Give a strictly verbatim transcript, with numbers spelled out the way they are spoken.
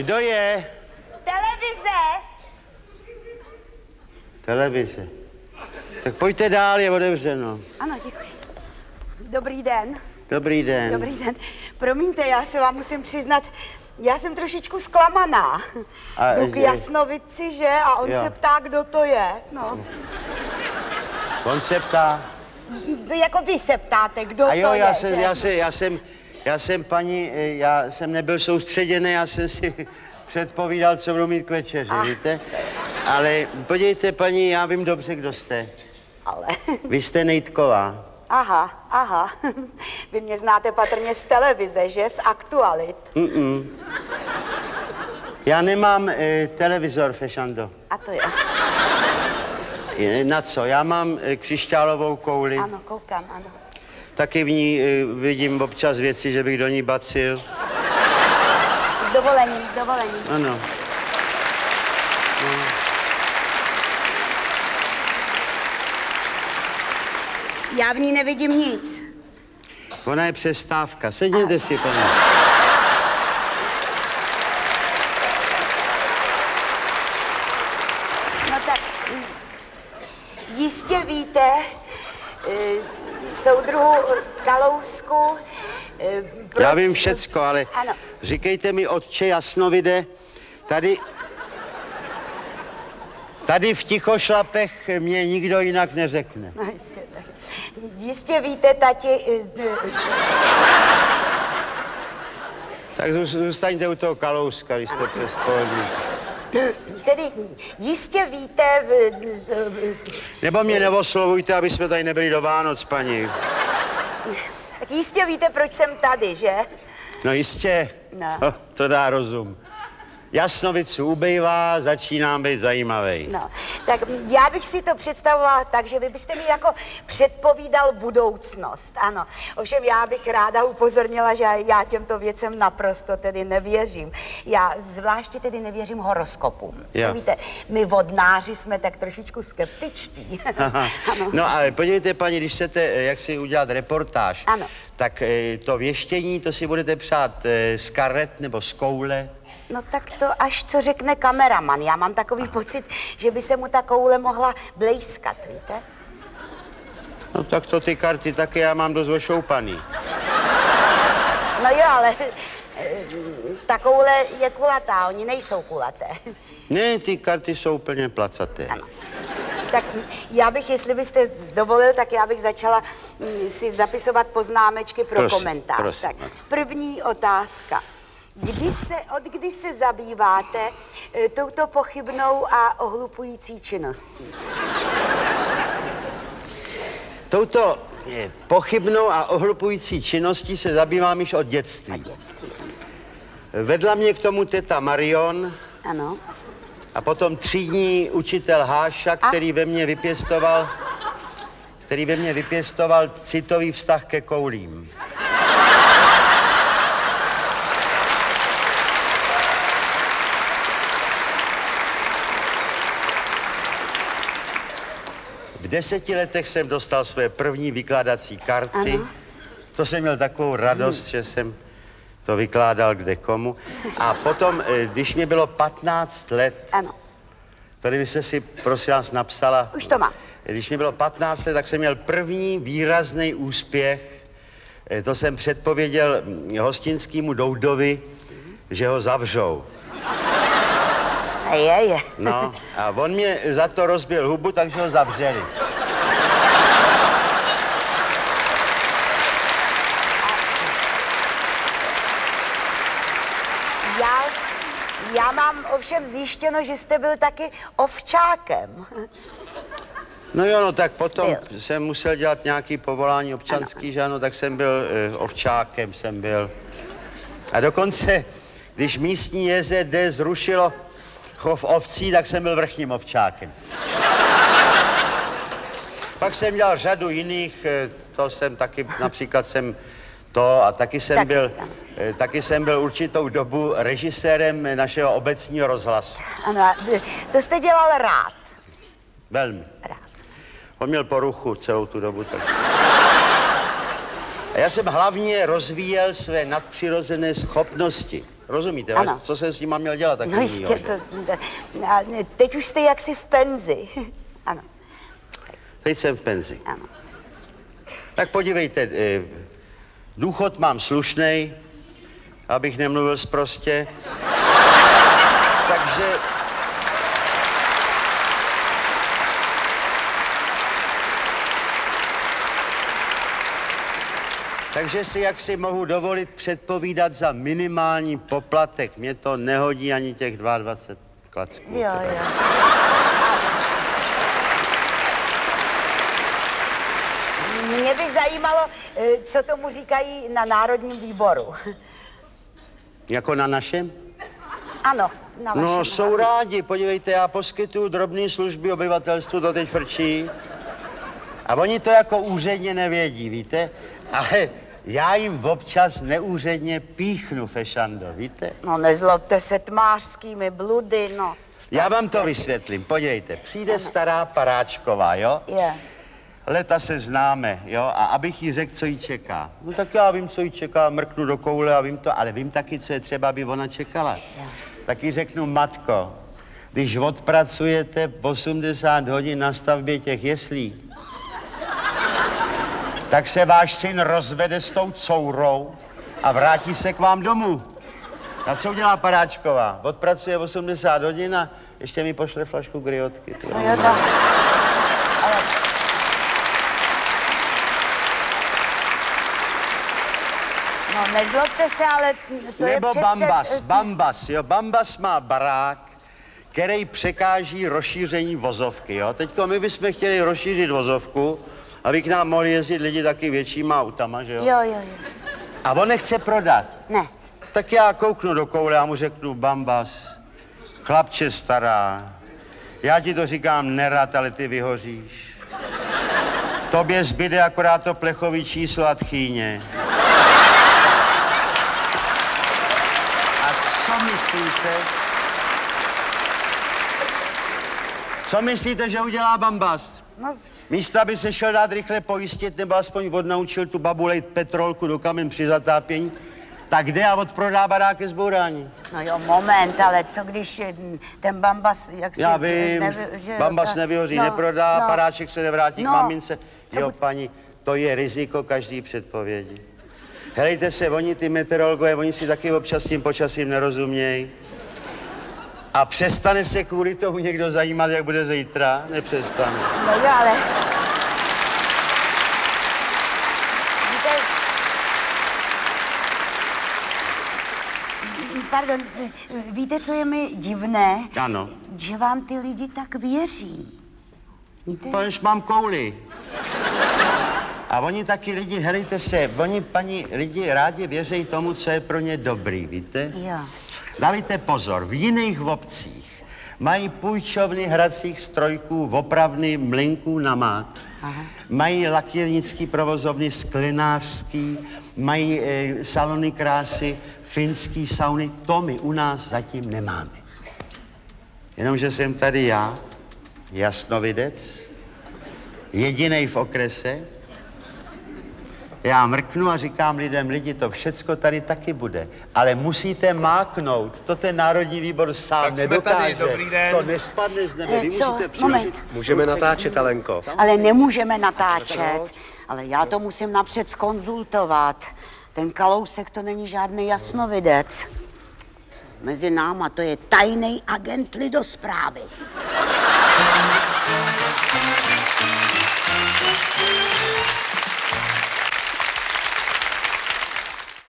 Kdo je? Televize. Televize. Tak pojďte dál, je otevřeno. Ano, děkuji. Dobrý den. Dobrý den. Dobrý den. Promiňte, já se vám musím přiznat, já jsem trošičku zklamaná. A, Jdu k Jasnovici, že? A on jo. se ptá, kdo to je. No. On se ptá. To jako vy se ptáte, kdo A jo, to já je, jsem, že? já, jsem, já jsem, já jsem paní, já jsem nebyl soustředěný, já jsem si předpovídal, co budu mít k večeři, Ach. víte? Ale podívejte, paní, já vím dobře, kdo jste. Ale... Vy jste Nejtková. Aha, aha. Vy mě znáte patrně z televize, že? Z Aktualit. Mm-mm. Já nemám e, televizor, Fešando. A to je. E, na co? Já mám e, křišťálovou kouli. Ano, koukám, ano. Taky v ní e, vidím občas věci, že bych do ní bacil. S dovolením, s dovolením. Ano. No. Já v ní nevidím nic. Ona je přestávka. Sedněte si, paní. No tak, mm, jistě víte, e, soudruhu Kalousku... e, pro- Já vím všecko, ale Ano. říkejte mi, otče Jasnovide, tady... Tady v Tichošlapech mě nikdo jinak neřekne. No jistě, tak. Jistě víte, tati... e, e, Tak zůs- zůstaňte u toho Kalouska, když jste přes pohodlí. Tedy jistě víte... v- z- z- z- Nebo mě neoslovujte, aby jsme tady nebyli do Vánoc, paní. Tak jistě víte, proč jsem tady, že? No jistě, No. to, to dá rozum. Jasnovicu ubejvá, začínám být zajímavý. No, tak já bych si to představovala tak, že vy byste mi jako předpovídal budoucnost, ano. Ovšem já bych ráda upozornila, že já těmto věcem naprosto tedy nevěřím. Já zvláště tedy nevěřím horoskopům. Jo. Víte, my vodnáři jsme tak trošičku skeptičtí. Ano. No ale podívejte, paní, když chcete jak si udělat reportáž, Ano. tak eh, to věštění, to si budete přát eh, z karet nebo z koule. No tak to až co řekne kameraman. Já mám takový pocit, že by se mu ta koule mohla blejskat, víte? No tak to ty karty taky já mám dost ošoupaný. No jo, ale eh, ta koule je kulatá, oni nejsou kulaté. Ne, ty karty jsou úplně placaté. Ano. Tak já bych, jestli byste dovolil, tak já bych začala mm, si zapisovat poznámečky pro Prosím, komentář. prosím. Tak, první otázka. Kdy se, od kdy se zabýváte e, touto pochybnou a ohlupující činností? Touto eh, pochybnou a ohlupující činností se zabývám již od dětství. Dětství. Vedla mě k tomu teta Marion Ano. a potom třídní učitel Háša, který ve mně vypěstoval, který ve mně vypěstoval citový vztah ke koulím. V deseti letech jsem dostal své první vykládací karty. Ano. To jsem měl takovou radost, že jsem to vykládal kde komu. A potom, eh, když mě bylo patnáct let, Ano. tady byste si, prosím vás, napsala. Už to mám. Když mi bylo patnáct let, tak jsem měl první výrazný úspěch. Eh, To jsem předpověděl hm, hostinskému Doudovi, že ho zavřou. A je, je. No, a on mě za to rozbil hubu, takže ho zavřeli. Já, já mám ovšem zjištěno, že jste byl taky ovčákem. No jo, no tak potom Byl. jsem musel dělat nějaký povolání občanský, že ano, tak jsem byl eh, ovčákem, jsem byl. A dokonce, když místní J Z D zrušilo chov ovcí, tak jsem byl vrchním ovčákem. Pak jsem dělal řadu jiných, eh, to jsem taky, například jsem to a taky jsem Taky, byl, ano. eh, taky jsem byl určitou dobu režisérem našeho obecního rozhlasu. Ano, a to jste dělal rád. Velmi. Rád. On měl poruchu celou tu dobu. Tak. A já jsem hlavně rozvíjel své nadpřirozené schopnosti. Rozumíte? Ano. Co jsem s ním měl dělat? Tak No jistě, to, to, a teď už jste jaksi v penzi. Ano. Teď jsem v penzi. Ano. Tak podívejte, eh, důchod mám slušnej, abych nemluvil sprostě. Takže... Takže si jaksi mohu dovolit předpovídat za minimální poplatek. Mě to nehodí ani těch dvacet dva klacků. Jo, jo. Mě by zajímalo, co tomu říkají na Národním výboru. Jako na našem? Ano, na vašem. No, jsou rádi. Podívejte, já poskytuju drobné služby obyvatelstvu, to teď frčí. A oni to jako úředně nevědí, víte? Ale já jim občas neúředně píchnu, Fešando, víte? No, nezlobte se tmářskými bludy, no. Já vám to vysvětlím, podívejte. Přijde stará Paráčková, jo? Je. Leta se známe, jo? A abych jí řekl, co jí čeká. No tak já vím, co jí čeká, mrknu do koule a vím to, ale vím taky, co je třeba, aby ona čekala. Je. Tak jí řeknu, matko, když odpracujete osmdesát hodin na stavbě těch jeslí, tak se váš syn rozvede s tou courou a vrátí se k vám domů. A co udělá Paráčková? Odpracuje osmdesát hodin a ještě mi pošle flašku griotky. No jo, tak. Ale... No, nezlobte se, ale to Nebo je přece... Bambas, Bambas, jo, Bambas má barák, který překáží rozšíření vozovky, jo. Teďko my bychom chtěli rozšířit vozovku, aby k nám mohli jezdit lidi taky většíma autama, že jo? Jo, jo, jo. A on nechce prodat. Ne. Tak já kouknu do koule a mu řeknu, Bambas, chlapče stará, já ti to říkám nerad, ale ty vyhoříš. Tobě zbyde akorát to plechový číslo a tchýně. A co myslíte? Co myslíte, že udělá Bambas? No, Místo, aby se šel dát rychle pojistit, nebo aspoň odnaučil tu babu lejt petrolku do kamen při zatápění, tak jde a odprodá barák ke zbourání. no jo, moment, ale co když eh, ten Bambas, jak si... Já vím, nevy, že, Bambas nevyhoří, no, neprodá, no, Paráček se nevrátí no, k mamince. co Jo, bu- paní, to je riziko každý předpovědi. Helejte se, oni ty meteorologové, oni si taky občas tím počasím nerozumějí. A přestane se kvůli tomu někdo zajímat, jak bude zítra? Nepřestane. No jo, ale... Víte... Pardon, víte, co je mi divné? Ano. Že vám ty lidi tak věří. Víte? Paž mám kouli. A oni taky lidi, helejte se, oni, paní, lidi rádi věří tomu, co je pro ně dobrý, víte? Jo. Dávajte pozor, v jiných obcích mají půjčovny hracích strojků, opravny mlynků na mák. Aha. Mají lakírnický provozovny, sklenářský, mají e, salony krásy, finský sauny. To my u nás zatím nemáme. Jenomže jsem tady já, jasnovidec, jedinej v okrese. Já mrknu a říkám lidem, lidi, to všecko tady taky bude, ale musíte máknout, to ten Národní výbor sám Tak jsme nedokáže. tady, dobrý den. To nespadne z nebe, Eh, vy co? musíte Moment. přiložit. Můžeme natáčet, Alenko. Ale nemůžeme natáčet. Ale já to musím napřed zkonzultovat. Ten Kalousek to není žádný jasnovidec. Mezi náma to je tajný agent lidosprávy.